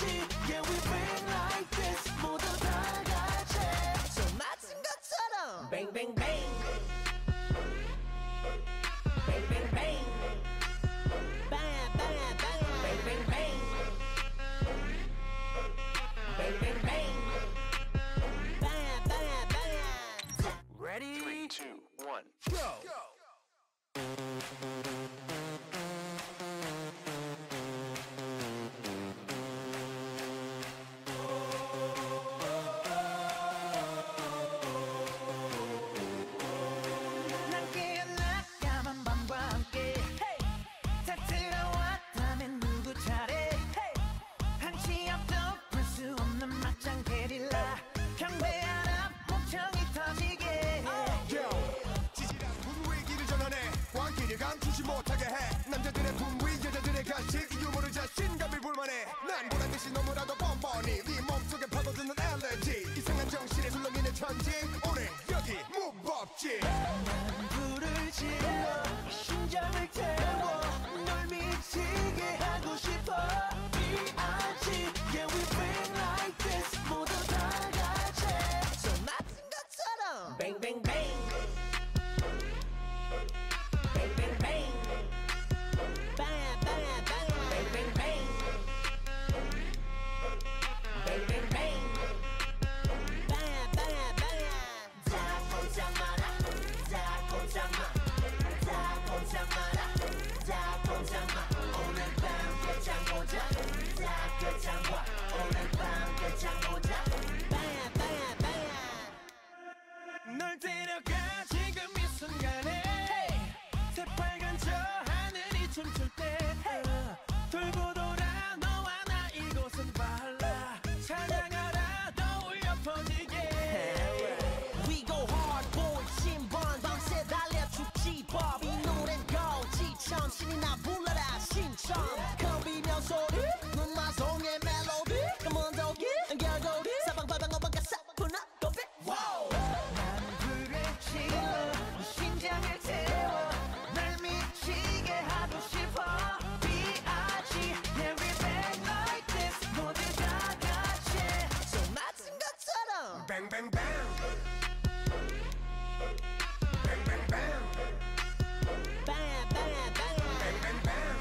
Yeah, we bang like this. 모두 다 같이 손 맞은 것처럼 bang bang bang. Bang bang bang. Bang bang bang. Bang bang bang. Bang bang bang. Bang bang bang. Ready? 3, 2, 1, go. 감추지 못하게 해 남자들의 분위 여자들의 가식 유머를 자신감을 불만해 난 보란듯이 너무나도 뻔뻔히 네 몸속에 파고드는 알레르기 이상한 정신에 술렁이는 천지 오늘 여기 무법지 난 불을 질러 심장을 태워 널 미치게 하고 싶어 B.I.G. Yeah, we bang like this 모두 다 같이 손 맞은 것처럼 bang bang bang. Bang bang bang. Bang bang bang. Bang bang bang. Bang bang bang. Bang bang bang. 다 꼼짝 마라. 다 꼼짝 마. 다 꼼짝 마라. 다 꼼짝 마. 오늘 밤 끝장 보자. 다 끝장 봐. 오늘 밤 끝장 보자. Bang bang bang. 널 데려가 지금 이 순간에. 새빨간 저 하늘이 춤출 때 돌고 돌아 너와 나 이곳은 발라 찬양하라 더 울려 퍼지게 We go hard boy 신번 밤새 달려 죽지 법 이 노래는 고지천 신이 나 불러라 신청 겁이며 소리 눈마송의 멜로디 검은 독이 결고리 사방팔방 어방가 사뿐한 고백 난 불을 질러 심장을 태워 날 미치게 하고 싶어 B.I.G. Yeah, we bang like this 모두 다 같이 손 맞은 것처럼 Bang bang bang Bang bang bang Bang bang bang. Bang bang bang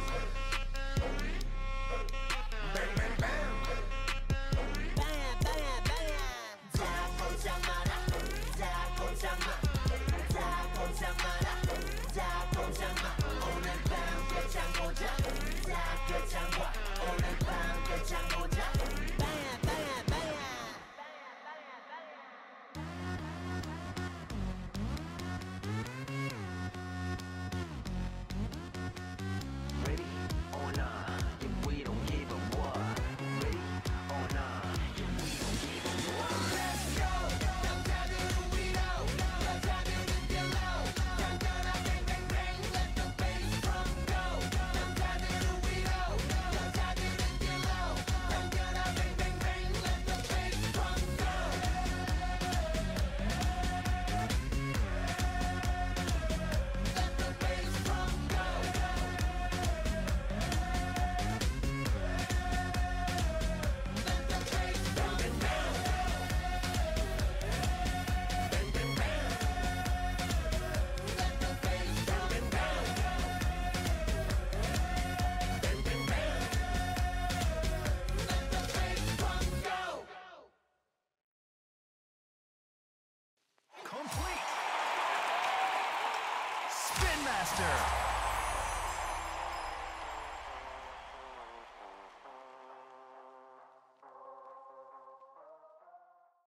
Bang bang bang Bang bang bang. 다 꼼짝 마라. 다 꼼짝 마. 다 꼼짝 마라. 다 꼼짝 마. 오늘 밤 끝장 보자. 다 끝장 봐. 오늘 밤 끝장 보자. Bang bang bang. ready or not, if we don't give a what. Ready or not, if we don't give a what. Let's go. 남자들은 위로. 여자들은 below. 강렬한 bang bang bang. Let the bass drum go. 남자들은 위로. 여자들은 below. 강렬한 bang bang bang. Let the bass drum go. Let the bass drum go. Let the bass drum go. Bang bang bang. Let the bass drum go. Bang bang bang. Let the bass drum go. Complete. Spin Master.